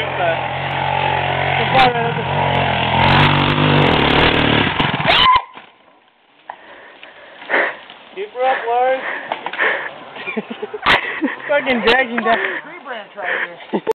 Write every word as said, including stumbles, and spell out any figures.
with that. Keep her up, Lars. Fucking dragging down. Tree branch right here.